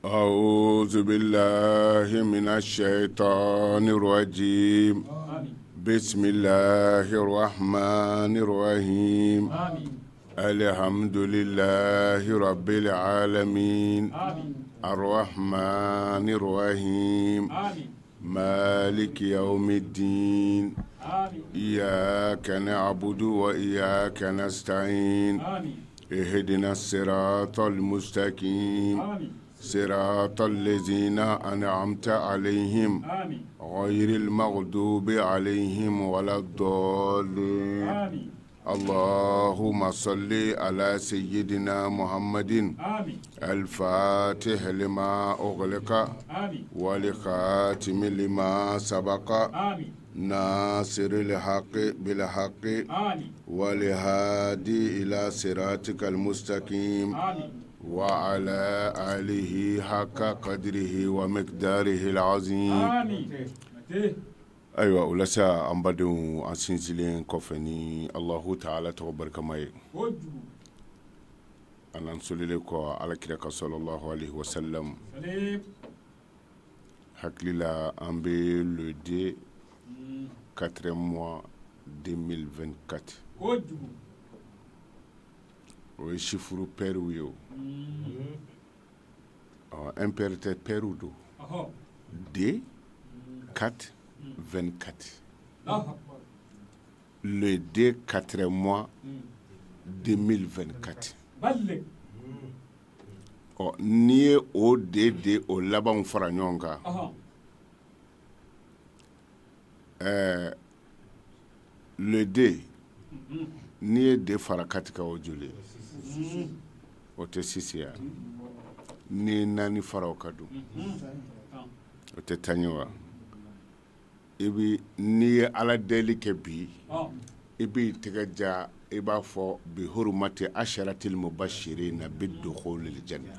أعوذ بالله من الشيطان الرجيم. بسم الله الرحمن الرحيم. الحمد لله رب العالمين. الرحمن الرحيم. مالك يوم الدين. إياك نعبد وإياك نستعين. اهدنا الصراط المستقيم. صراط الذين أنعمت عليهم غير المغضوب عليهم ولا الضالين. اللهم صل على سيدنا محمد الفاتح لما أغلق والخاتم لما سبق ناصر الحق بالحق والهادي إلى صراطك المستقيم وعلى آله حق قدره ومقداره العظيم. أيوة ولسا أمبدو أنسنسلين كوفني الله تعالى تبارك ماي أنا نصلي لك على كريك صلى الله عليه وسلم حكلي أمبي لدي 4 mois 2024 o chiffre Pérou yo impérateur Pérou do D 4 24 le D 4 mois 2024 ni o D o laban fara nyonga le D ni de fara katika o juli o te sisiya ni nani fara o kadu o te tanyewa ibi ni ala deli ke bi ibi tegaja iba fo bi hurmati asharatil mubashirin bidukhul aljanna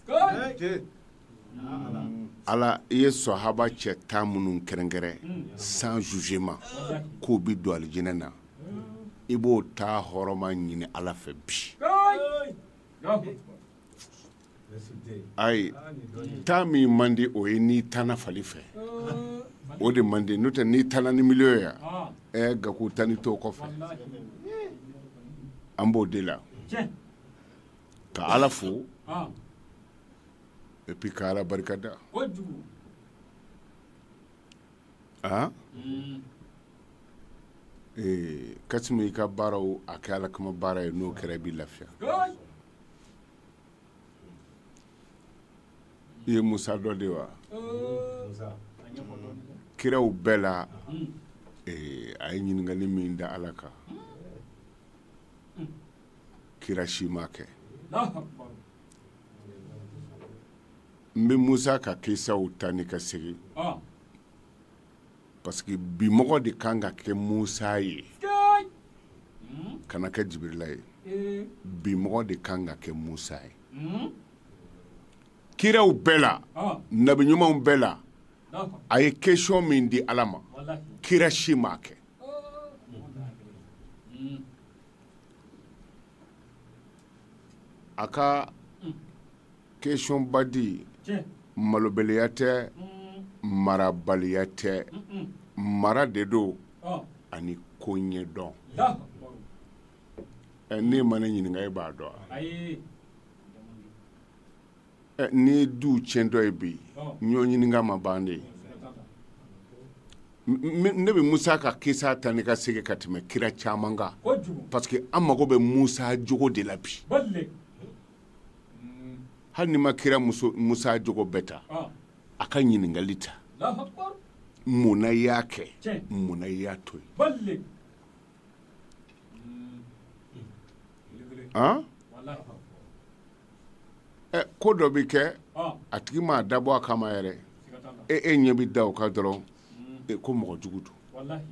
ala ye sahaba che tamunun kerengere sans jugement ko bi do aljanna ibo ta horoma nyini ala fe bi ay tami mandi o ni tana fali fe o de mandi nuta ni tana ni milieu ya ga ku tani to ko fe ambo de la ka ala fo et puis ka ala barkada kasimi ka baaraw akala kama baara no kere bi lafiya ye Musa do de wa kiraw bela ay ñingali min da alaka kira shimake mbe Musa ka kisa utani ka sigi parce que bi mogo de kanga ke Musa ye kana ka Jibrila ye bi mogo de kanga ke Musa ye kiraw bela nabi nyuma bela ay question min di alama kira shimake aka question badi malobeliyate marabaliyate mara de do ani konye don ni mane nyini ngai ba do ni du chendo ebi nyo nyini nga mabande nebe Musa ka kisa tani ka sege katime kira chamanga parce que amago be Musa jogo de la bi hani makira Musa jogo beta akan nyini ngalita muna yake muna yato ko do bi ke atigi ma dabo akama yere nyebi daw ka doro ko mo jugudu wallahi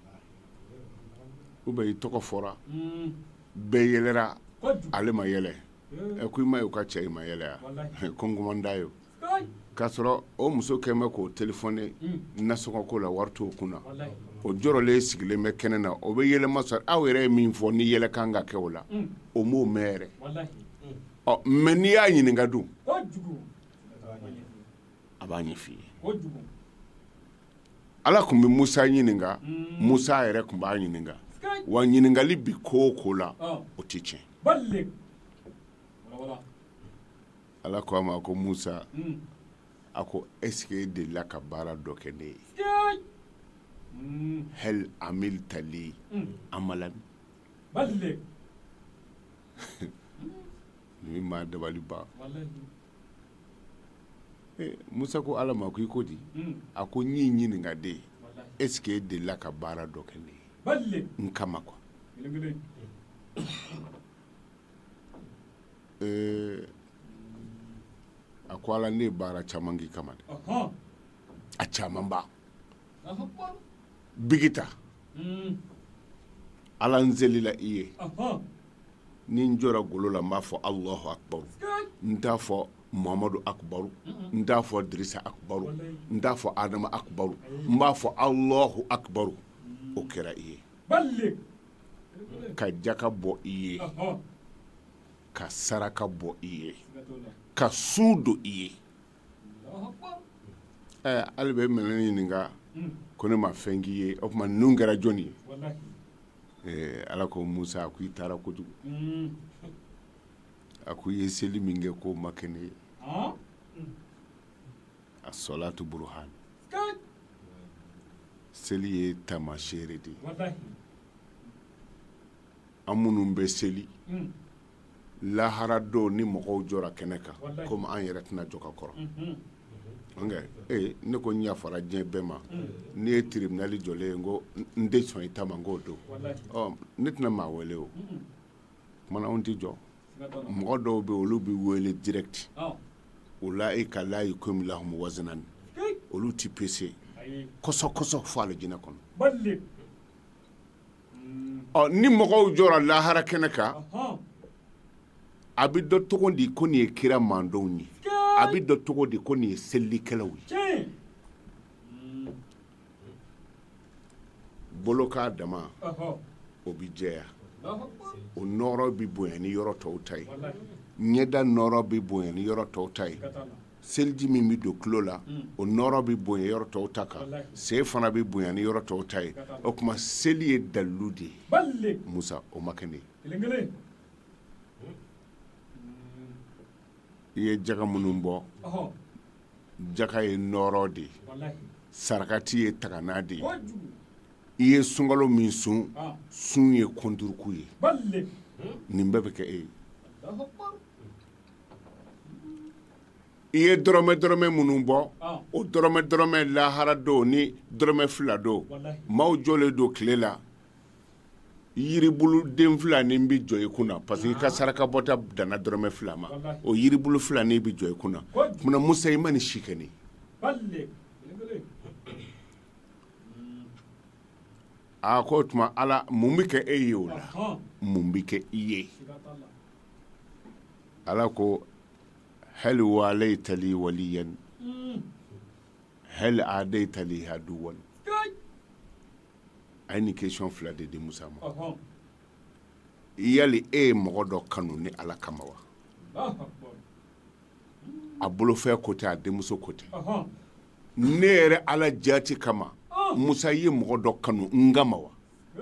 ube toko fora be yelera ale ma yele ko ma yo ka che ma yele ko ngumandayo kasoro o muso kema ko telephone nasoko ko la warto kuna o joro le sigile me kenena o be yele masar awere min fo ni yele kanga kewla o mo mere wallahi o meni ya nyini ngadu a b'a ɲɛf'i ye ala tun bɛ musa ɲininka musa yɛrɛ tun b'a ɲininka wa ɲininkali bi ko o ko la o tɛ tiɲɛ ala ko a ma ko musa a ko est-ce que e delila ka baara dɔ kɛ ne ye hel amilta li amalan ni maa dabali ba musa ko ala ma ko i ko di a ko n y'i ɲininka de est-ce que e delila ka baara dɔ kɛ ne ye n kama quoi a ko ala ne ye baara caman k'i kama dɛ a caman ba bigita ala n zelila i ye ni n jɔra golo la n b'a fɔ allahu akbaru n t'a fɔ muhamadu akbaru n t'a fɔ dirisa akbaru n t'a fɔ adama akbaru n b'a fɔ allahu akbaru o kɛra i ye ka jaka bɔ i ye ka saraka bɔ i ye ka su don i ye ale bɛ minɛ ɲininka ko ne ma fɛn k'i ye o tuma ninnu kɛra jɔnni ye ala ko musa a ko i taara kojugu a ko i ye seli min kɛ k'o ma kɛ ne ye a salatu burhan seli ye taamasiyere de ye an minnu bɛ seli lahara don ni mɔgɔw jɔra kɛnɛ kan komi an yɛrɛ tɛna jɔ ka kɔrɔ ne ko n yafara diɲɛ bɛɛ ma ni ye tribunali jɔlen ye n ko n tɛ sɔn i ta ma n k'o don ne tɛna maa wele o kumana anw tɛ jɔ mɔgɔ dɔw bɛ olu bɛ wele direct ulaika la yukum lahum waznan olu ti pese kɔsɔ fɔ alijinɛ kɔnɔ ni mɔgɔw jɔra lahara kɛnɛ kan a bɛ dɔn cogo di ko nin ye kira mandenw ye a bɛ dɔn cogo di ko nin ye selikɛlaw ye bolo k'a dama o bɛ jɛya o nɔrɔ bɛ bonya ni yɔrɔ tɔw ta ye ɲɛda nɔrɔ bɛ bonya ni yɔrɔ tɔw ta ye seliji min bɛ don tulo la o nɔrɔ bɛ bonya yɔrɔ tɔw ta kan sen fana bɛ bonya ni yɔrɔ tɔw ta ye o tuma seli ye dalilu de ye musa o ma kɛ ne ye i ye jaka minnu bɔ jaka ye nɔrɔ de ye sarakati ye tagana de ye i ye sunkalo min sun sun ye konturuku ye nin bɛɛ bɛ kɛ e ye i ye dɔrɔmɛ minnu bɔ o dɔrɔmɛ lahara don ni dɔrɔmɛ fila don maaw jɔlen don tile la yiribulu den filanin bɛ jɔ i kunna parce que i ka saraka bɔta danna dɔrɔmɛ fila ma o yiribulu filanin bɛ jɔ i kunna munna musa i ma nin si kɛ ne a ko o tuma ala mun bɛ kɛ e ye o la mun bɛ kɛ i ye ala ko hal walayta li waliyan hal adayta li haduwan a ye nin question fila de di musa ma yali e ye mɔgɔ dɔ kanu ni ala kama wa a bolofɛ ko tɛ a denmuso ko tɛ ne yɛrɛ ala jati kama musa ye mɔgɔ dɔ kanu n kama wa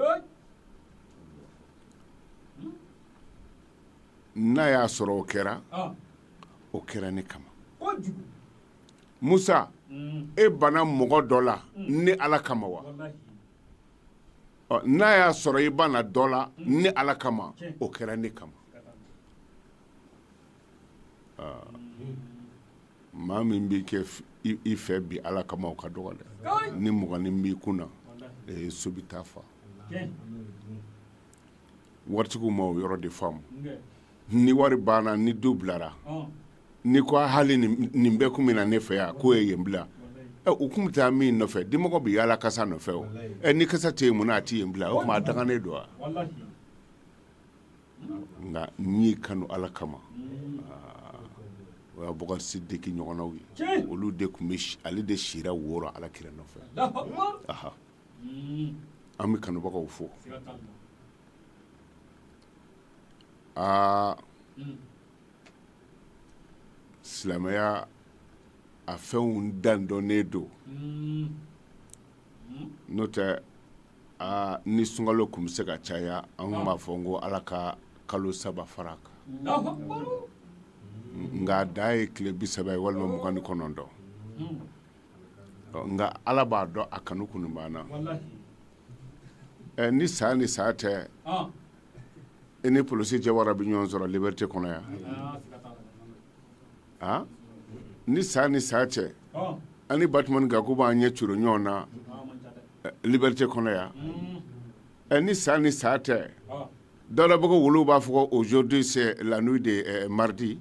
n'a y'a sɔrɔ o kɛra ne kama musa e bana mɔgɔ dɔ la ni ala kama wa n'a y'a sɔrɔ i bana dɔ la ni ala kama o kɛra ne kama maa min b'i kɛ i fɛ bi ala kama o ka dɔgɔ dɛ ni mɔgɔnin b'i kunna so bɛ taa fa waritigiw ma o yɔrɔ de faamu ni wari banna ni du bilara ni ko hali nin bɛɛ kun bɛna ne fɛ yan k'o ye yen bila u kun bɛ taa min nɔfɛ dimɔgɔ bɛ yaala kasa nɔfɛ o ni kasa tɛ yen mun na a tɛ yen bila o tuma a daganen don wa nka n y'i kanu ala kama o y'a Bukari Sidiki ɲɔgɔnnaw ye olu de tun bɛ ale de sira woro ala kira nɔfɛ an bɛ kanubagaw fo silamɛya a fɛnw dandɔnnen don n'o tɛ ni sunkalo kun bɛ se ka caya an tun b'a fɔ ko ala ka kalo 3 fara a kan nka a da ye tile 30 ye walima 29 nka ala b'a dɔn a kanu kun banna ni sa ni sa tɛ i ni polisi jɛwara bɛ ɲɔgɔn sɔrɔ liberté kɔnɔ yan ni sa ni sa tɛ an ni Batman Gaku b'an ɲɛ curo ɲɔgɔn na liberté kɔnɔ yan ni sa ni sa tɛ dɔw la bɛ ko wuluw b'a fɔ ko aujourd'hui c'est la nuit de mardi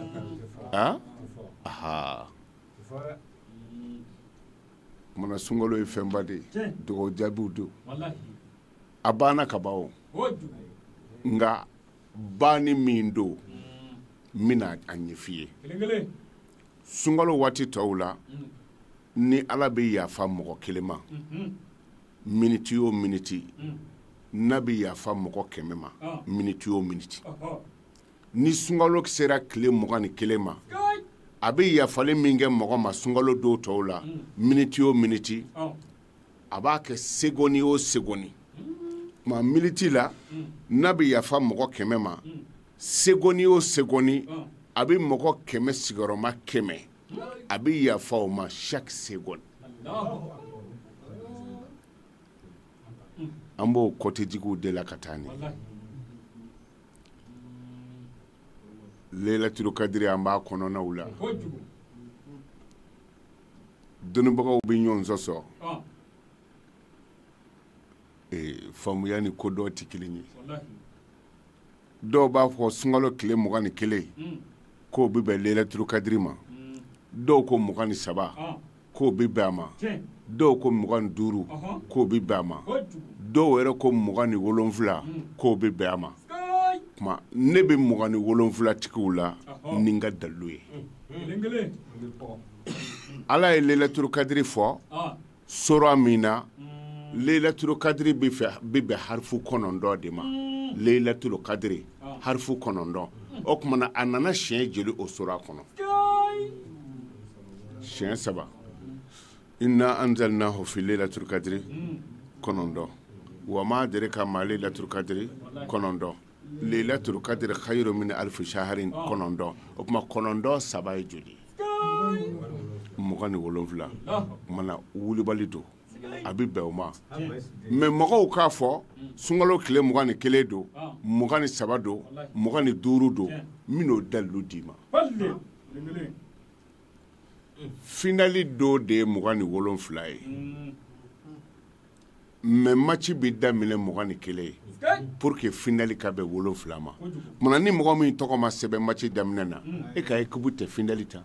mana sunkalo ye fɛnba de ye dugawu jaabiw don a banna ka ban o nka banni min don n bɛna a ɲɛf'i ye sunkalo waati tɔw la ni ala bɛ yafa mɔgɔ kelen ma miniti o miniti n'a bɛ yafa mɔgɔ 100 ma miniti o miniti ni sunkalo sera tile 21 ma a bɛ yafali min kɛ mɔgɔ ma sunkalo don tɔw la miniti o miniti a b'a kɛ seconde o seconde ma miniti la n'a bɛ yafa mɔgɔ 100 ma seconde o seconde a bɛ mɔgɔ 100 sigiyɔrɔma 100 a bɛ yafa o ma chaque seconde an b'o kɔtɛjigiw de la ka taa ni Lailatul Kadiri an b'a kɔnɔnaw la dɔnnibagaw bɛ ɲɔgɔn sɔsɔ faamuya ni ko dɔw tɛ kelen ye dɔw b'a fɔ sunkalo tile 21 k'o bɛ bɛn Lailatul Kadiri ma dɔw ko 23 k'o bɛ bɛn a ma dɔw ko 25 k'o bɛ bɛn a ma dɔw yɛrɛ ko 27 k'o bɛ bɛn a ma kuma ne bɛ 27 tigiw la ni n ka dalilu ye ala ye Lailatul Kadiri fɔ sura min na Lailatul Kadiri bɛ bɛn harifu 9 de ma Lailatul Kadiri harifu 9 o tuma na a nana siɲɛ joli o sura kɔnɔ siɲɛ 3 inna anzalnahu fi Lailatul Kadiri 9 wa ma adraka ma Lailatul Kadiri 9 Lailatul Kadiri khairu min alfi shahrin 9 o tuma 9 saba ye joli 27 mana wulibali don a bɛ bɛn o ma mais mɔgɔw k'a fɔ sunkalo tile 21 don 23 don 25 don n bɛn'o dalilu d'i ma finali don de ye 27 ye mais match bɛ daminɛ 21 ye pour que finali ka bɛn 7 ma mana ni mɔgɔ min tɔgɔ ma sɛbɛn match daminɛ na e ka équipe tɛ finali ta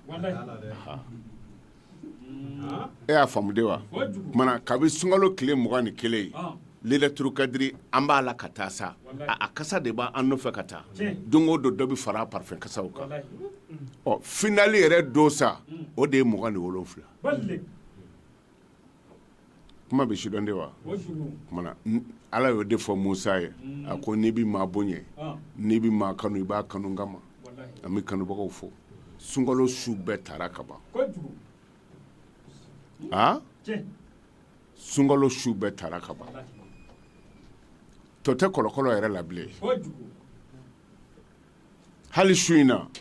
e y'a faamu de wa mana kabi sunkalo tile 21 Lailatul Kadiri an b'a la ka taa sa a kasa de b'an nɔfɛ ka taa don o don dɔ bɛ fara parfum kasaw kan finali yɛrɛ don sa o de ye 27 kuma bɛ sidɔn de wa mana ala y'o de fɔ Musa ye a ko n'i bɛ maa bonya n'i bɛ maa kanu i b'a kanu n kama an bɛ kanubagaw fɔ sunkalo su bɛɛ taara ka ban sunkalo su bɛɛ taara ka ban tɔ tɛ kɔlɔkɔlɔ yɛrɛ la bilen hali su in na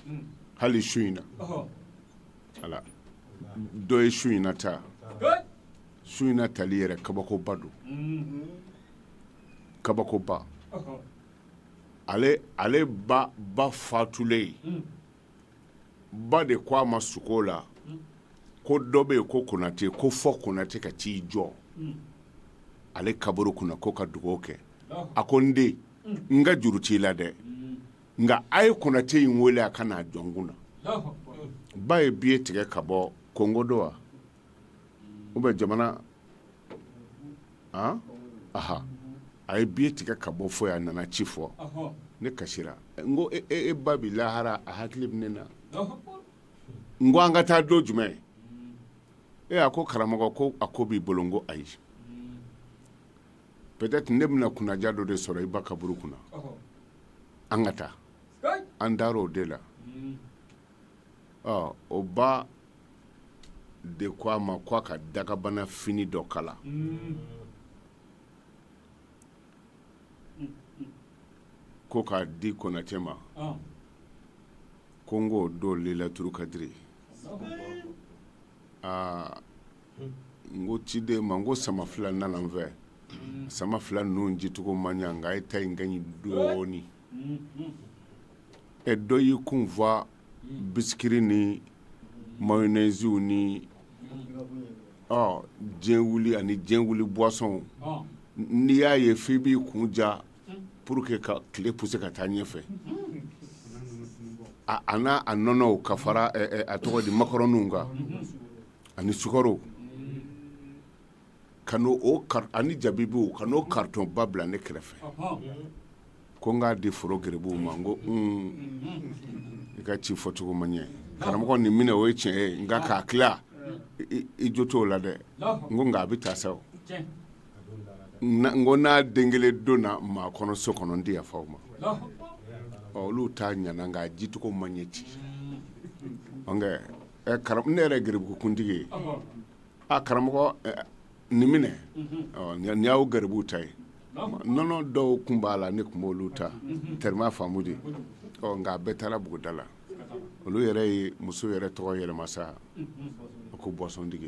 ala dɔ ye su in na ta su in na tali yɛrɛ kabakoba don kabakoba ale ba fatulen ba de ko a ma suko la ko dɔ bɛ yen ko Konate ko fɔ Konate ka t'i jɔ ale kaburu kunna ko ka dugawu kɛ a ko n den n ka juru t'i la dɛ nka a ye Konate in wele a ka n'a jɔ n kun na ba ye biye tigɛ ka bɔ Kongo don wa ou bien jamana a ye biye tigɛ ka bɔ fɔ a nana ci fɔ ne kasira n ko e ba bi lahara a hakili bɛ ne na n ko an ka taa don jumɛn a ko karamɔgɔ ko a ko b'i bolo n ko ayi peut-être ne bɛna kunnaja dɔ de sɔrɔ i ba kaburu kunna an ka taa an dar'o de la o ba de ko a ma ko a ka dagabana fini dɔ kala ko k'a di Konate ma ko n k'o don Lailatul Kadiri n ko ciden ma n ko sama fila nana n fɛ sama fila ninnu jicogo man ɲa nka e ta in ka ɲi dɔɔni dɔ y'i kun fa bisikiri ni mayonnaise ni diɲɛ wuli ani diɲɛ wuli boisson n'i y'a ye f'i b'i kun ja pour que ka tile pousser ka taa ɲɛfɛ a n'a a nɔnɔw ka fara a tɔgɔ di macaroniw kan ani sukaro ka n'o ani jabibiw ka n'o carton ba bila ne kɛrɛfɛ ko n k'a di foro gerebuw ma n ko i ka ci fɔcogo ma ɲɛ karamɔgɔ nin minɛ o ye tiɲɛ ye nka k'a tila i jo t'o la dɛ n ko nka a bɛ taa sa n ko n'a den kelen donna maa kɔnɔ so kɔnɔ n tɛ yafa o ma olu t'a ɲana nka jicogo ma ɲɛ ci ne yɛrɛ ye gerebukuntigi ye karamɔgɔ nin minɛ nin y'aw gerebuw ta ye nɔnɔ dɔw kun b'a la ne tun b'olu ta tɛrima faamu de nka a bɛɛ taara buguda la olu yɛrɛ ye muso yɛrɛ tɔgɔ yɛlɛma sa ko bɔsɔntigi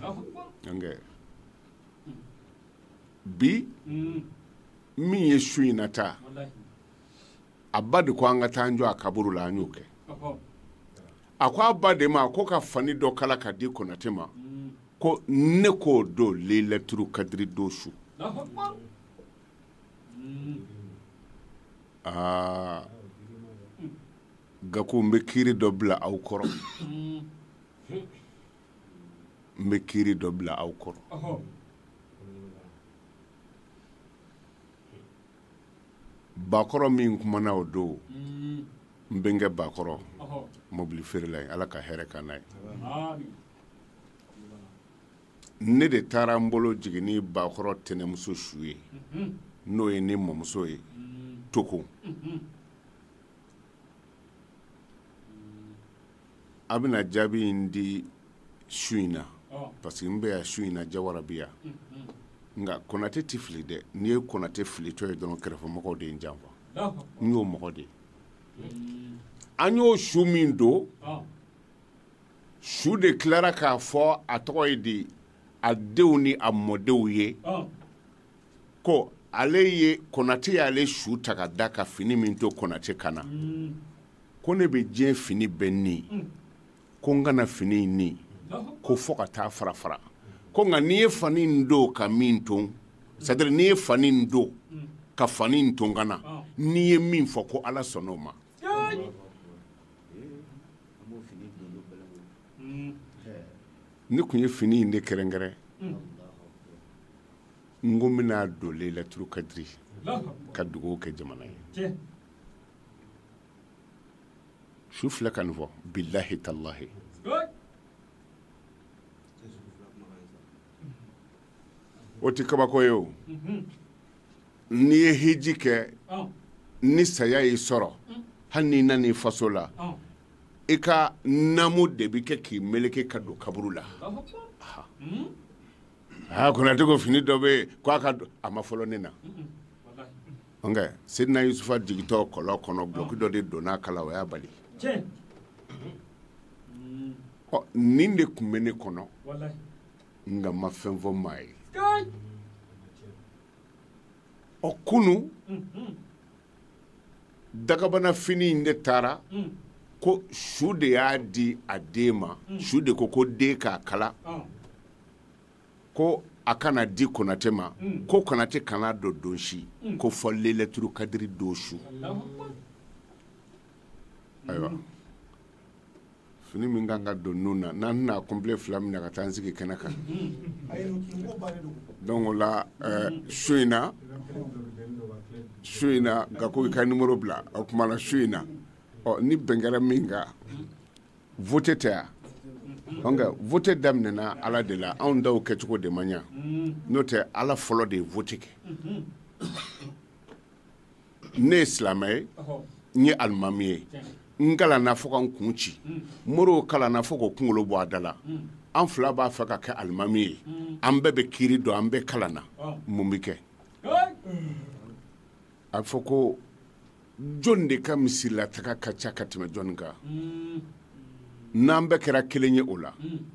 bi min ye su in na ta a ba de ko an ka taa an jɔ a kaburu la an y'o kɛ a ko a ba de ma ko ka fani dɔ kala ka di Konate ma ko ne k'o don Lailatul Kadiri don su Gakou n bɛ kiiri dɔ bila aw kɔrɔ n bɛ kiiri dɔ bila aw kɔrɔ Bakɔrɔ min kumana o don n bɛnkɛ Bakɔrɔ mobili feerela ye Ala ka hɛrɛ k'a n'a ye ne de taara n bolo jigin Bakɔrɔ tɛnɛmuso su ye n'o ye ne mɔmuso ye Toko a bɛna jaabi in di su in na parce que n bɛ yan su in na Jawara bi yan nka Konate tɛ fili dɛ n'i ye Konate filitɔ ye dɔrɔn kɛrɛfɛmɔgɔw de ye n janfa n y'o mɔgɔ de an y'o su min don su de tilara k'a fɔ a tɔgɔ ye di a denw ni a mɔdenw ye ko ale ye Konate y'ale su ta ka da ka fini min to Konate kana ko ne bɛ diɲɛ fini bɛɛ ni ko n kana fini in ni ko fɔ ka taa fara fara ko nka n'i ye fani in don ka min ton c'est à dire n'i ye fani in don ka fani in ton kana n'i ye min fɔ ko Ala sɔnn'o ma ne kun ye fini in de kɛrɛnkɛrɛn n ko n bɛna don Lailatul Kadiri ka dugawu kɛ jamana ye su filɛ ka nin fɔ bilahi talahi o tɛ kabako ye o n'i ye hiji kɛ ni saya y'i sɔrɔ hali n'i nana i faso la i ka namu de bɛ kɛ k'i meleke ka don kaburu la Konate ko fini dɔ bɛ yen ko a ka don a ma fɔlɔ ne na nka Sedina Yusufa jigitɔ kɔlɔn kɔnɔ bulɔki dɔ de donna a kala o y'a bali nin de tun bɛ ne kɔnɔ nka ma fɛn fɔ maa ye kunu dagabana fini in de taara ko su de y'a di a den ma su de ko den k'a kala ko a kana di Konate ma ko Konate kana don si ko fɔ Lailatul Kadiri don su ayiwa fini min kan ka don nun na n'an n'a complet fila minɛ ka taa n sigi kɛnɛ kan donc o la su in na Gakou i ka numéro bila o tuma na su in na ni bɛn kɛra min kan vote tɛ yan nka vote daminɛna Ala de la anw daw kɛcogo de man ɲa n'o tɛ Ala fɔlɔ de ye vote kɛ ne ye silamɛ ye n ye alimami ye ngala na fo kan kunci moro kala na fo ko kungolo bo adala an fila b'a fɛ ka kɛ alimami ye an bɛɛ bɛ kiiri dɔn an bɛɛ kalan na mun bɛ kɛ a fɔ ko jɔn de ka misilataga ka ca ka tɛmɛ jɔn kan n'an bɛɛ kɛra kelen ye o la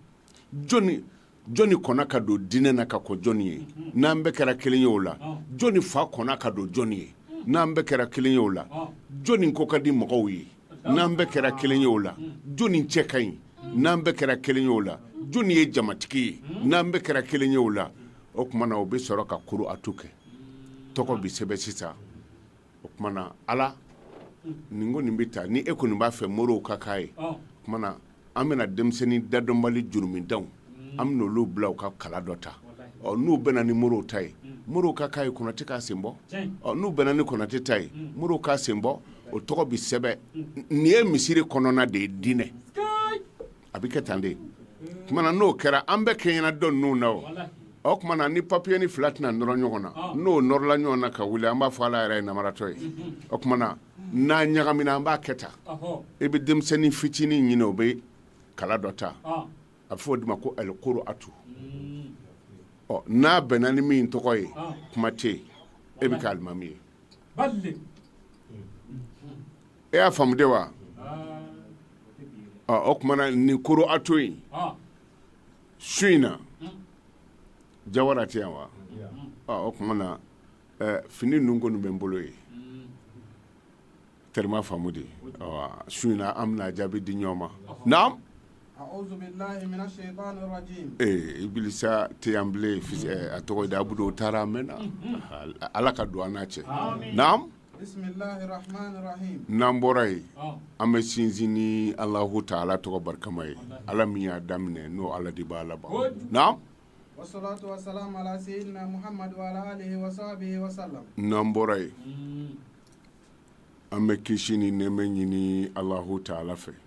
jɔnni kɔnna ka don diinɛ na ka kɔ jɔnni ye n'an bɛɛ kɛra kelen ye o la jɔnni fa kɔnna ka don jɔnni ye n'an bɛɛ kɛra kelen ye o la jɔnni ko ka di mɔgɔw ye n'an bɛɛ kɛra kelen ye o la jɔnni cɛ ka ɲi n'an bɛɛ kɛra kelen ye o la jɔnni ye jamatigi ye n'an bɛɛ kɛra kelen ye o la o tuma na o bɛ sɔrɔ ka kuru atu kɛ tɔgɔ bi sɛbɛn sisan o tuma na ala nin ko nin bɛ taa ni e kɔni b'a fɛ moriw ka k'a ye o tuma na an bɛna denmisɛnnin dadɔnbali jurumindenw an bɛna olu bila u ka kala dɔ ta n'u bɛna ni moriw ta ye moriw ka k'a ye Konate k'a sen bɔ n'u bɛna ni Konate ta ye moriw k'a sen bɔ o tɔgɔ bi sɛbɛn nin ye misiri kɔnɔna de ye diinɛ a bɛ kɛ tan de tuma na n'o kɛra an bɛɛ kɛɲɛna dɔn ninnu na o tuma na ni papiye ni fila tɛna nɔrɔ ɲɔgɔn na n'o nɔrɔla ɲɔgɔn na ka wuli an b'a fɔ ala yɛrɛ ye namaratɔ ye o tuma na n'a ɲagamina an b'a kɛ tan i bɛ denmisɛnnin fitinin ɲini o bɛ kala dɔ ta a bɛ fɔ o de ma ko alikoro atu n'a bɛnna ni min tɔgɔ ye kuma tɛ yen e bɛ kɛ alimami ye e y'a faamu de wa o tuma na nin koro atu in su in na Jawara tɛ yan wa o tuma na fini ninnu kɔni bɛ n bolo ye tɛrima faamu de su in na an bɛna jaabi di ɲɔgɔn ma naam Ibilisa tɛ yan bilen a tɔgɔ ye di Abudu o taara a mɛnna ala ka don an n'a cɛ naam n'an bɔra yen an bɛ sinsin ni Alahu Taala tɔgɔ barikama ye ala min y'a daminɛ n'o ala de b'a laban naam wassalatu wassalamu ala sayyidina Muhammad wa ala alihi wa sahbihi wa sallam n'an bɔra yen an bɛ kisi ni nɛɛmɛ ɲini Alahu Taala fɛ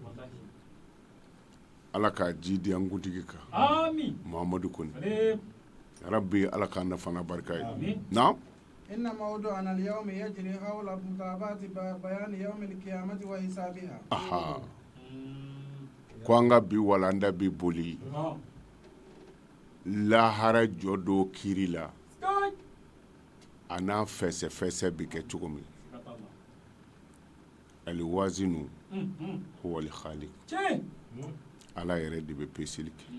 ala ka ji di an kuntigi kan Muhamadu kɔni rabbi ala ka nafana barika ye naam inna mawdu'ana al-yawma yajri hawla mutabati bayan yawm al-qiyamati wa hisabiha ko an ka bi walanda bi boli lahara jɔ dɔ kiri la a n'a fɛsɛfɛsɛ bi kɛ cogo min aliwazinu huwa al-khaliq ala yɛrɛ de bɛ peseli kɛ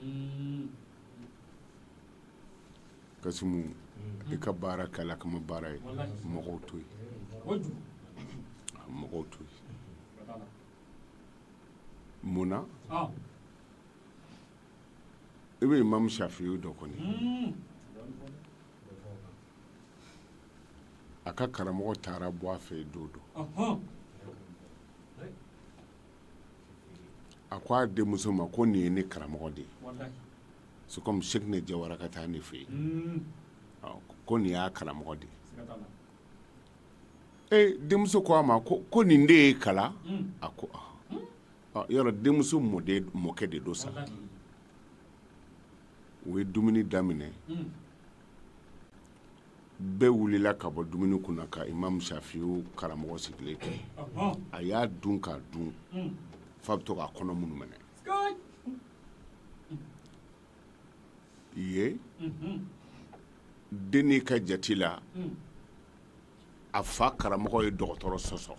Kasimu i ka baara kɛla kama baara ye mɔgɔw to yen mɔgɔw to yen mun na i bɛ Imamu Shafi'i dɔ kɔni a ka karamɔgɔ taara bɔ a fɛ don dɔ a ko a denmuso ma ko nin ye ne karamɔgɔ de ye c'est comme Cheikh ne Jawara ka taa ne fɛ yen ko nin y'a karamɔgɔ de ye denmuso ko a ma ko nin de ye kala a ko yɔrɔ denmuso mɔkɛ de don sa u ye dumuni daminɛ bɛɛ wulila ka bɔ dumuni kunna ka Imamu Shafi'i karamɔgɔ sigilen to a y'a dun k'a dun fa bɛ to k'a kɔnɔ munumɛnɛ ye den n'i ka jate la a fa karamɔgɔ ye dɔgɔtɔrɔ sɔsɔ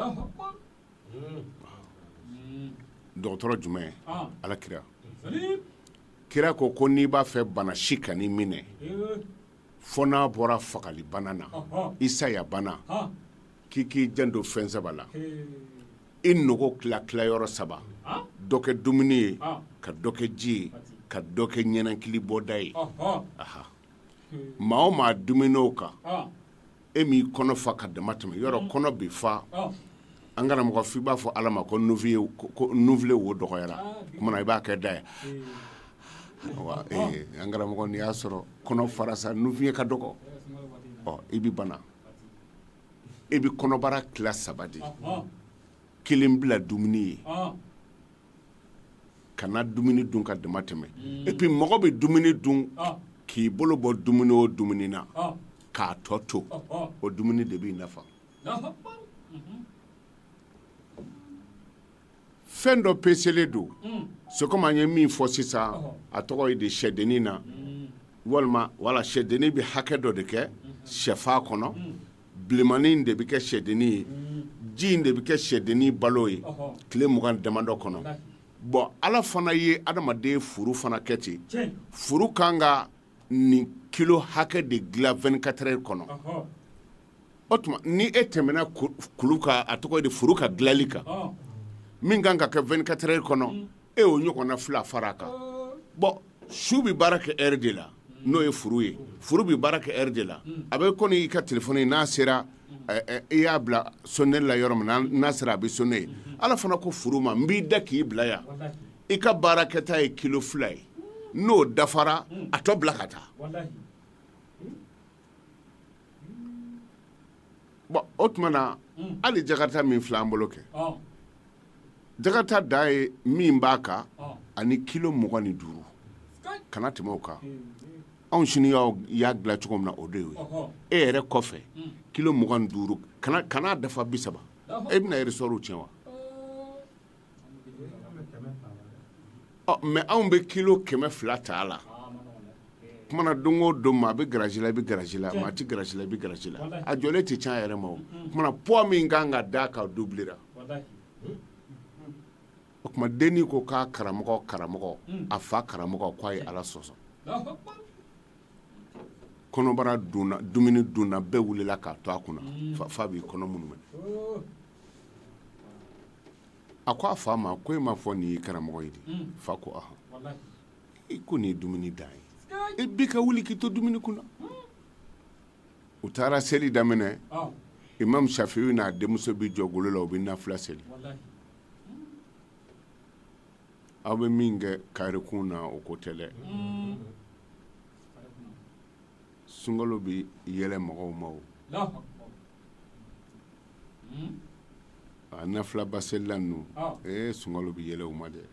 dɔgɔtɔrɔ jumɛn Alakira kira ko n'i b'a fɛ bana si ka n'i minɛ fɔ n'a bɔra fagali bana na isaya bana k'i k'i janto fɛn saba la i nogo tilayɔrɔ saba dɔ kɛ dumuni ye ka dɔ kɛ ji ye ka dɔ kɛ ɲɛnakili bɔda ye maa o maa dumuniw kan e m'i kɔnɔ fa ka dama tɛmɛ yɔrɔ kɔnɔ bɛ fa an karamɔgɔ f'i b'a fɔ ala ma ko nufile wo dɔgɔyara kumana i b'a kɛ da ye an karamɔgɔ n'i y'a sɔrɔ kɔnɔ fara sa nufiye ka dɔgɔ i bɛ bana i bɛ kɔnɔbara tila saba de kelen bila dumuni ye kana dumuni dun ka dama tɛmɛ et puis mɔgɔ bɛ dumuni dun k'i bolo bɔ dumuni o dumuni na k'a tɔ to o dumuni de b'i nafa fɛn dɔ peselen don c'est comme an ye min fɔ sisan a tɔgɔ ye de sɛdennin na walima wala sɛdennin bɛ hakɛ dɔ de kɛ sɛfa kɔnɔ bilenmanin de bɛ kɛ sɛdennin ye ji in de bɛ kɛ sɛdennin balo ye tile 20 damadɔ kɔnɔ bon ala fana ye adamaden furu fana kɛ ten furu kan ka nin kilo hakɛ de dilan 24 heures kɔnɔ o tuma ni e tɛmɛna kulu ka a tɔgɔ ye de furu ka dilanli kan min kan ka kɛ 24 heures kɔnɔ e y'o ɲɔgɔnna fila fara a kan bon su bɛ baara kɛ heure de la n'o ye furu ye furu bɛ baara kɛ heure de la a bɛ kɔni i ka telefɔni n'a sera i y'a bila sonneli la yɔrɔ min na n'a sera a bɛ sonné ala fana ko furu ma n b'i da k'i bila yan i ka baarakɛta ye kilo 2 ye n'o dafara a tɔ bila ka taa bon o tuma na hali jakarta min filɛ an bolo kɛ jakarta da ye min b'a kan ani kilo 25 kana tɛmɛ o kan anw sini y'a dilan cogo min na o de ye e yɛrɛ kɔfɛ kilo 25 kana dafa 30 e bɛna resort tiɲɛ wa mais anw bɛ kilo 200 ta a la kumana don o don ma a bɛ garage la i bɛ garage la ma a tɛ garage la i bɛ garage la a jɔlen tɛ can yɛrɛ ma o kumana poids min kan ka d'a kan doublera o tuma denni ko k'a karamɔgɔ a fa karamɔgɔ k'a ye ala sɔsɔ kɔnɔbara dunna dumuni dunna bɛɛ wulila k'a to a kunna fa b'i kɔnɔ munumunu a ko a fa ma ko e ma fɔ nin y'i karamɔgɔ ye de fa ko ahɔn i ko nin ye dumuni dan ye i bi ka wuli k'i to dumuni kunna u taara seli daminɛ imam shafi'i n'a denmuso bi jɔ golo la u bɛ nafila seli aw bɛ min kɛ karikun na o ko tɛ dɛ sunkalo bɛ yɛlɛ mɔgɔw ma o a nafilaba selila ninnu sunkalo bɛ yɛlɛ u ma dɛ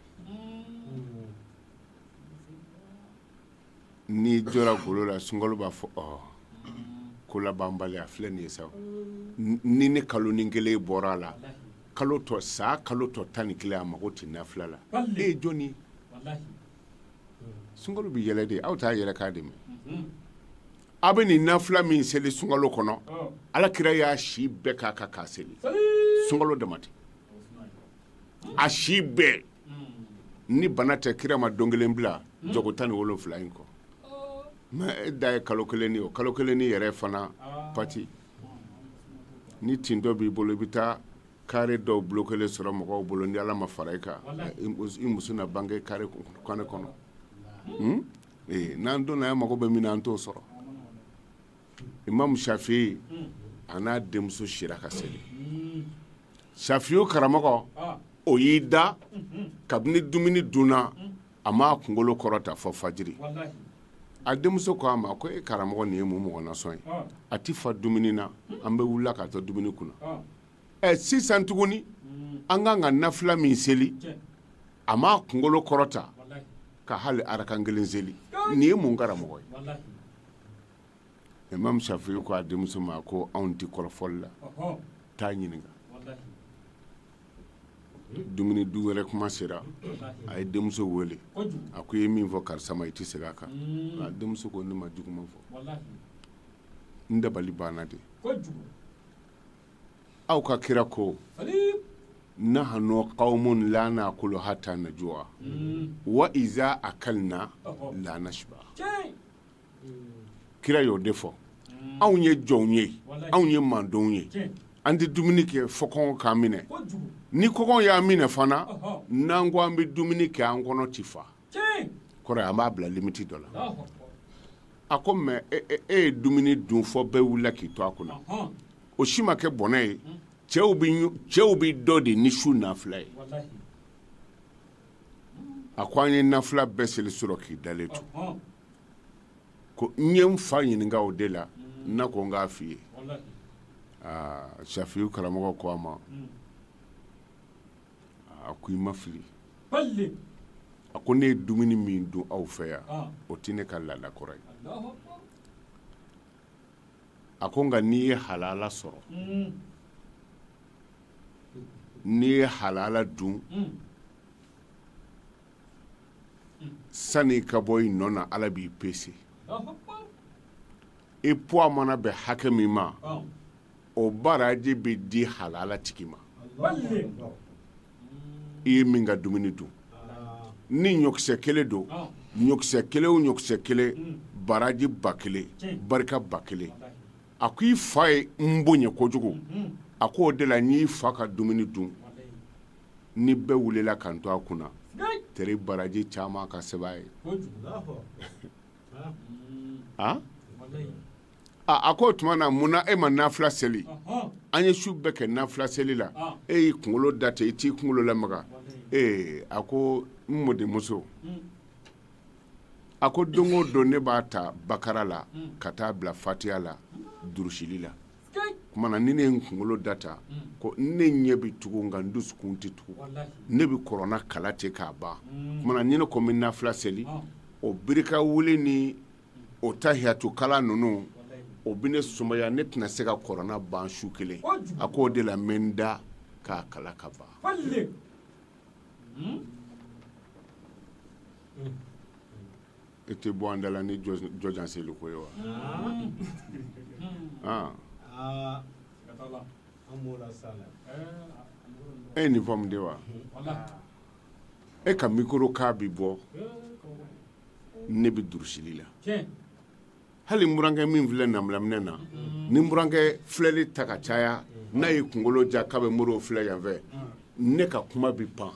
n'i jɔra golo la sunkalo b'a fɔ ko labanbali a filɛ nin ye sa ni ne kalonin kelen bɔra a la kalo tɔ 11 a mago tɛ nafila la e ye jɔn ye sunkalo bɛ yɛlɛ de aw t'a yɛlɛ k'a de mɛn a bɛ nin nafila min seli sunkalo kɔnɔ alakira y'a si bɛɛ k'a kan k'a seli sunkalo dama tɛ a si bɛɛ ni bana tɛ kira ma don kelen bila jago 17 in kɔ mais e da ye kalo kelen o kalo kelen yɛrɛ fana pati ni tin dɔ b'i bolo i bɛ taa kare dɔw bloqué sɔrɔ mɔgɔw bolo ni ala ma fara i kan i muso na bange kare kɔnɔ n'an donna ya mago bɛ min na an t'o sɔrɔ imam shafi'i a n'a denmuso sira ka seli shafi'i karamɔgɔ o y'i da kabini dumuni dunna a m'a kunkolo kɔrɔta fɔ fajiri a denmuso ko a ma ko e karamɔgɔ nin ye mun mɔgɔ nasɔn ye a ti fa dumuni na an bɛ wuli ka to dumuni kunna sisan tuguni an kan ka nafila min seli a m'a kunkolo kɔrɔta ka hali arakan kelen seli nin ye mun karamɔgɔ ye imam shafi'i ko a denmuso ma ko anw tɛ kɔrɔfɔli la taa ɲininka dumuni du wɛrɛ kuma sera a ye denmuso wele a ko i ye min fɔ karisa ma i tɛ segin a kan a denmuso ko ne ma juguman fɔ n dabali banna de aw ka kira ko nahnu qawmun la naqulu hatta najua wa iza akalna la nashba kira y'o de fɔ anw ye jɔnw ye anw ye mandenw ye an tɛ dumuni kɛ fɔ kɔngɔ k'an minɛ ni kɔngɔ y'an minɛ fana n'an ko an bɛ dumuni kɛ an kɔnɔ tɛ fa kɔrɔ an b'a bila limiti dɔ la a ko mɛ e ye dumuni dun fɔ bɛɛ wulila k'i to a kunna o si ma kɛ bɔnɛ ye cɛw bɛ dɔ de ni su nafila ye a ko an ye nafila bɛɛ seli sɔrɔ k'i dalen to ko n ye n fa ɲininka o de la na ko n k'a f'i ye shafi'i karamɔgɔ ko a ma a ko i ma fili a ko ne ye dumuni min dun aw fɛ yan o tɛ ne ka laada kɔrɔ ye a ko nka n'i ye halala sɔrɔ n'i ye halala dun sani ka bɔ i nɔ na Ala b'i pese i poids mana bɛn hakɛ min ma o baraji bɛ di halala tigi ma i ye min ka dumuni dun ni ɲɔkisɛ kelen don ɲɔkisɛ kelen o ɲɔkisɛ kelen baraji 1000 barika 1000 a ko i fa ye n bonya kojugu a ko o de la n'i fa ka dumuni dun ni bɛɛ wulela kan to a kunna tere baraji caman ka sɛbɛn ye a ko tuma na mun na e ma nafila seli an ye su bɛɛ kɛ nafila seli la e y'i kunkolo da ten i t'i kunkolo lamaga a ko n mɔdenmuso a ko don o don ne b'a ta bakara la ka taa bila fatiya la durusili la kuma na ni ne ye n kunkolo da ta ko ne ɲɛ bɛ tugu nka n dusukun tɛ tugu ne bɛ kɔrɔna kala ten k'a ban kuma na ni ne ko n bɛ nafila seli o birika wuli ni o tahiyatu kala ninnu o bɛ ne sumaya ne tɛna se ka kɔrɔna ban su kelen a ko o de la n bɛ n da k'a kala ka ban e tɛ bɔ an da la ni jɔjan seli ko ye wa e ye nin faamu de wa e ka mikoro k'a bɛ bɔ ne bɛ durusili la hali n burankɛ min filɛ namilaminɛ na ni n burankɛ filɛli ta ka caya n'a ye kunkolo ja k'a bɛ moriw filɛ yan fɛ ne ka kuma bɛ pan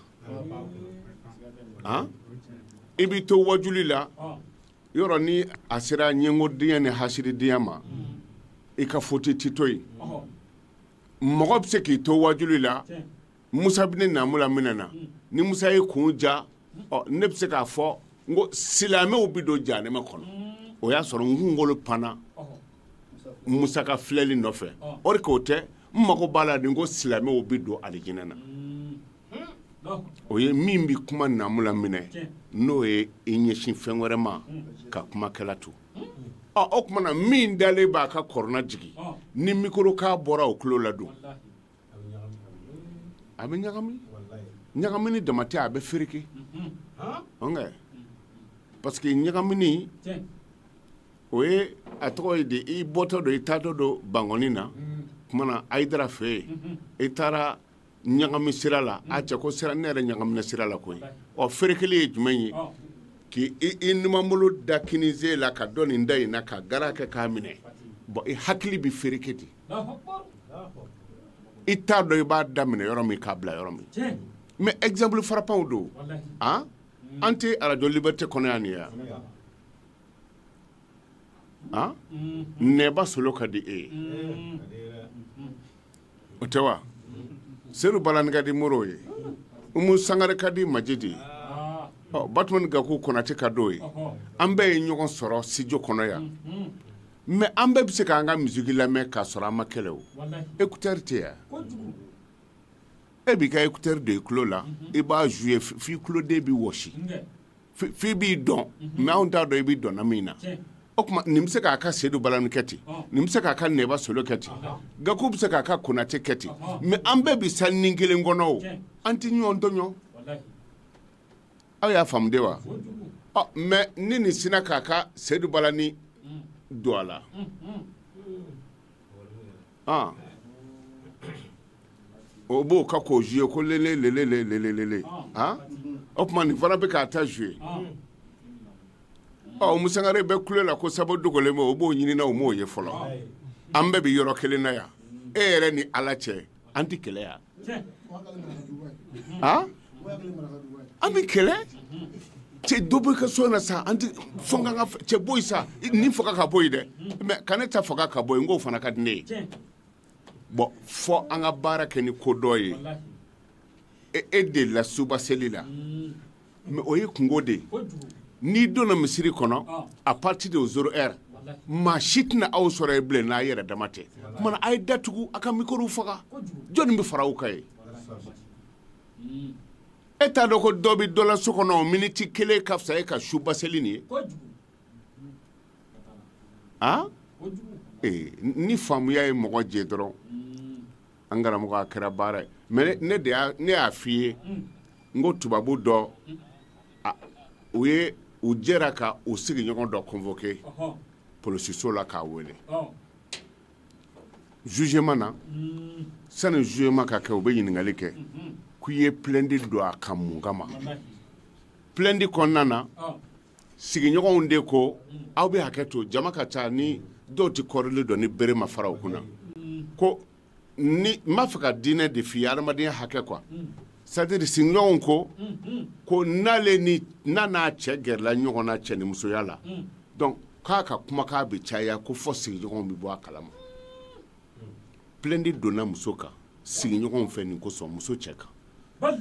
i b'i to wajuli la yɔrɔ ni a sera ɲɛngodenya ni hasiridenya ma i ka foti tɛ to yen mɔgɔ bɛ se k'i to wajuli la Musa bɛ ne naamu la minɛ na ni Musa ye kun ja ne bɛ se k'a fɔ n ko silamɛw bɛ don jahanɛmɛ kɔnɔ o y'a sɔrɔ n kunkolo panna Musa ka filɛli nɔfɛ o de k'o tɛ n mago b'a la de n ko silamɛw bɛ don alijinɛ na o ye min bɛ kuma naamu la minɛ n'o ye i ɲɛsin fɛn wɛrɛ ma ka kumakɛla to o tuma na min dalen b'a ka kɔrɔna jigi ni mikoro k'a bɔra o tulo la don a bɛ ɲagami ɲagamini dama tɛ a bɛ fereke parce que ɲagamini o ye a tɔgɔ ye de i bɔtɔ don i taatɔ don bangɔni na tuma na Ayidara fɛ yen i taara ɲagami sira la a cɛ ko sira ne yɛrɛ ɲagamina sira la koyi ferekeli ye jumɛn ye k'i numanbolo da kinize la ka dɔ nin da in na ka gara kɛ k'a minɛ i hakili bɛ fereke de i t'a dɔn i b'a daminɛ yɔrɔ min k'a bila yɔrɔ min mais exemple frappant don an tɛ radio liberté kɔnɔ yan nin ye nɛba solo ka di e ye o tɛ wa Seru Balani ka di Moro ye Umu Sangare ka di Majidi ye Batman Gakou Konate ka do ye an bɛɛ ye ɲɔgɔn sɔrɔ studio kɔnɔ yan mais an bɛɛ bɛ se k'an ka musique lamɛn k'a sɔrɔ an ma kɛlɛ o écouteur tɛ yan e b'i ka écouteur de i tulo la i b'a jouer f'i tuloden bɛ wɔsi f'i b'i dɔn mais anw t'a dɔn i b'i dɔnna min na o tuma nin bɛ se k'a ka Seydou Balani kɛ ten nin bɛ se k'a ka Nɛba Solo kɛ ten Gakou bɛ se k'a ka Konate kɛ ten mais an bɛɛ bɛ salle ni kelen kɔnɔ o an tɛ ɲɔgɔn dɔn ɲɔgɔn aw y'a faamu de wa mais ni nin sina k'a ka Seydou Balani don a la o b'o ka k'o jouer ko lele o tuma nin fana bɛ k'a ta jouer Musangare bɛ kule la ko sabu dogolen bɛ o b'o ɲini na o m'o ye fɔlɔ an bɛɛ bɛ yɔrɔ kelen na yan e yɛrɛ ni Ala cɛ an tɛ kɛlɛ yan an bɛ kɛlɛ cɛ dɔ bɛ ka so na sa an tɛ sɔn ka cɛ bɔ yen sa nin faga ka bɔ yen dɛ mais ka ne ta faga ka bɔ yen n k'o fana ka di ne ye bon fɔ an ka baara kɛ ni ko dɔ ye e de la suba seli la mais o ye kungo de ye n'i donna misiri kɔnɔ à partir de 0h maa si tɛna aw sɔrɔ yen bilen n'a yɛrɛ dama tɛ kumana a ye datugu a ka mikorow faga jɔnni bɛ fara aw kan ye e t'a dɔn ko dɔ bɛ dɔ la so kɔnɔ miniti kelen ka fisa e ka suba seli nin ye ni faamuya ye mɔgɔ jɛ dɔrɔn an karamɔgɔ a kɛra baara ye mais ne y'a f'i ye n ko tubabu dɔ u jɛra ka u sigiɲɔgɔn dɔ convoqué polisiso la k'a wele jugement na sani jugement ka kɛ u bɛ ɲininkali kɛ k'u ye plainte don a kan mun kama plainte kɔnɔna na sigiɲɔgɔnw de ko aw bɛ hakɛ to jama ka ca ni dɔw tɛ kɔrɔlen dɔn ni bere ma fara u kunna ko ni n b'a fɛ ka diinɛ de f'i ye adamadenya hakɛ quoi c'est-à-dire sigiɲɔgɔnw ko n'a n'a cɛ gɛrɛla ɲɔgɔn na cɛnimusoya la donc k'a ka kumakan bɛ caya ko fɔ sigiɲɔgɔnw bɛ bɔ a kalama plainte donna muso kan sigiɲɔgɔnw fɛ nin kosɔn muso cɛ kan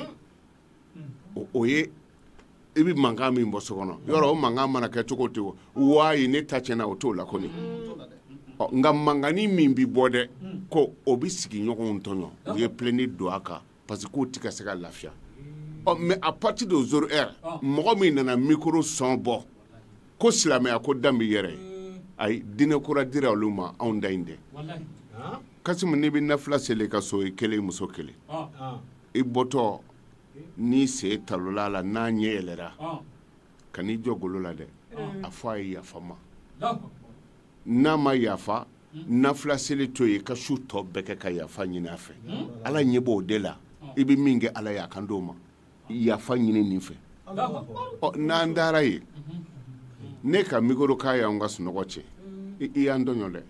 o ye i bɛ mankan min bɔ so kɔnɔ yɔrɔ o mankan mana kɛ cogo o cogo waayi ne ta tiɲɛna o t'o la kɔni nka mankanni min bɛ bɔ dɛ ko o bɛ sigiɲɔgɔnw tɔɲɔ u ye plainte don a kan parce que k'o tɛ ka se ka lafiya mais à partir de 0 heure mɔgɔ min nana micro sɔn bɔ ko silamɛya ko dan bɛ yɛrɛ ayi diinɛ kura dira olu ma anw da in dɛ Kasimu n'i bɛ nafila seli ka so i kelen muso kelen i bɔtɔ n'i sen talola la n'a ɲɛ yɛlɛra ka n'i jɔ golo la dɛ a fɔ a ye yafa ma n'a ma yafa nafila seli to yen i ka su tɔ bɛɛ kɛ ka yafa ɲini a fɛ ala ɲɛ b'o de la i bɛ min kɛ ala ye a kan d'o ma yafa ɲini nin fɛ n'an dara yen ne ka micro k'a y'anw ka sunɔgɔ cɛ i y'an dɔɲɔ dɛ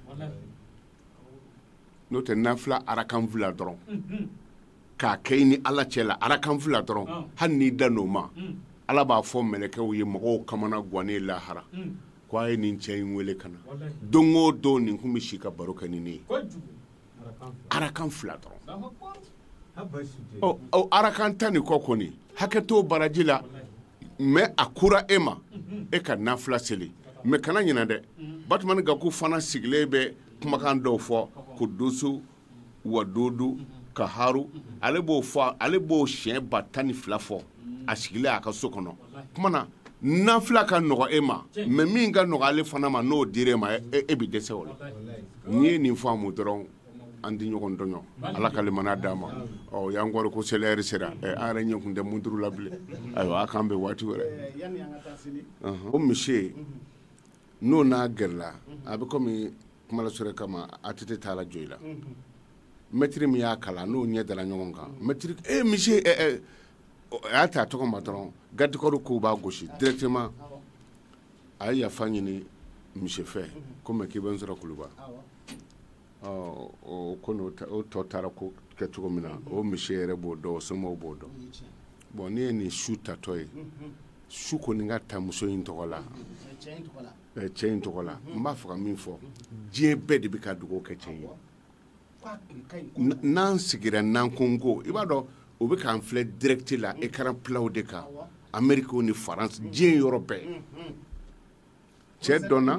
n'o tɛ nafila arakan fila dɔrɔn k'a kɛ i ni ala cɛ la arakan fila dɔrɔn hali n'i da n'o ma ala b'a fɔ mɛlɛkɛw ye mɔgɔw kamana gannen lahara ko a ye nin cɛ in wele ka na don o don nin kun bɛ si ka baro kɛ ni ne ye arakan fila dɔrɔn arakan ta nin kɔ kɔni hakɛ t'o baraji la mais a kura e ma e ka nafila seli mais kana ɲinɛ dɛ Batumani Gaku fana sigilen bɛ kumakan dɔw fɔ ko Doso Wadodo Kaharu ale b'o fɔ ale b'o siɲɛ 12 fɔ a sigilen a ka so kɔnɔ kuma na nafila ka nɔgɔ e ma mais min ka nɔgɔ ale fana ma n'o dir'e ma e bɛ dɛsɛ o la n'i ye nin faamu dɔrɔn an tɛ ɲɔgɔn dɔɲɔ ala ka limaniya d'an ma y'an kɔrɔ ko selɛri sera an yɛrɛ ɲɛ kun tɛ munturu la bilen ayiwa a k'an bɛ waati wɛrɛ o misi n'o n'a gɛrɛla a bɛ komi kumalasɔrɔ kama a tɛ taa la jɔ i la mɛtiri min y'a kalan n'o ɲɛ dara ɲɔgɔn kan mɛtiri misi a y'a ta tɔgɔ ma dɔrɔn garidikɔri ko b'a gosi directement a ye yafa ɲini misi fɛ ko mɛ k'i bɛ n sɔrɔ kuluba o ko o tɔ taara ko kɛ cogo min na o misi yɛrɛ b'o dɔn o somɔgɔw b'o dɔn bon ne ye nin su tatɔ ye su kɔni ka ta muso in tɔgɔ la cɛ in tɔgɔ la n b'a fɛ ka min fɔ diɲɛ bɛɛ de bɛ ka dugawu kɛ cɛ in n'an sigira n'an ko n ko i b'a dɔn o bɛ k'an filɛ direct la écran plat de kan Amérique ni France diɲɛ yɔrɔ bɛɛ cɛ dɔnna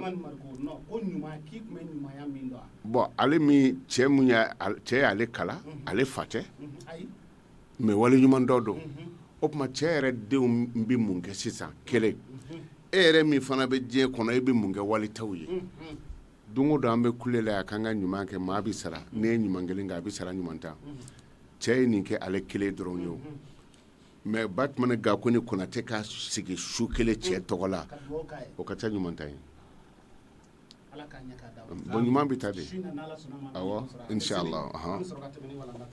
bon ale min cɛ mun cɛ y'ale kala ale fa tɛ mais wale ɲuman dɔ don o tuma cɛ yɛrɛ denw bɛ mun kɛ sisan kelen e yɛrɛ min fana bɛ diɲɛ kɔnɔ e bɛ mun kɛ walitaw ye don o don an bɛ kule la a kan ka ɲuman kɛ maa bɛ sara ne ye ɲuman kelen kɛ a bɛ sara ɲuman tan cɛ ye nin kɛ ale kelen dɔrɔn ye o mais Batumani Gaku ni Konate ka sigi su kelen cɛ tɔgɔ la o ka ca ɲuman tan ye bon ɲuman bɛ taa de awɔ inshallah